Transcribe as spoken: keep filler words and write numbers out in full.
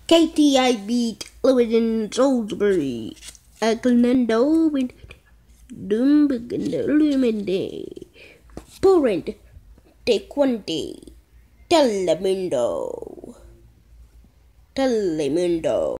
K T I beat Lewin Salisbury. Aglendo with Dumbledore. Parent Taekwondo. Telemundo. Telemundo.